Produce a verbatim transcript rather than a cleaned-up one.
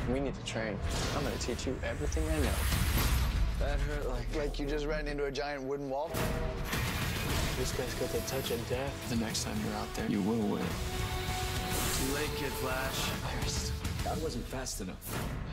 We need to train. I'm gonna teach you everything I know. That hurt like... Like you just ran into a giant wooden wall? This guy's got the touch of death. The next time you're out there, you will win. Too late, Kid Flash. Iris. I wasn't fast enough.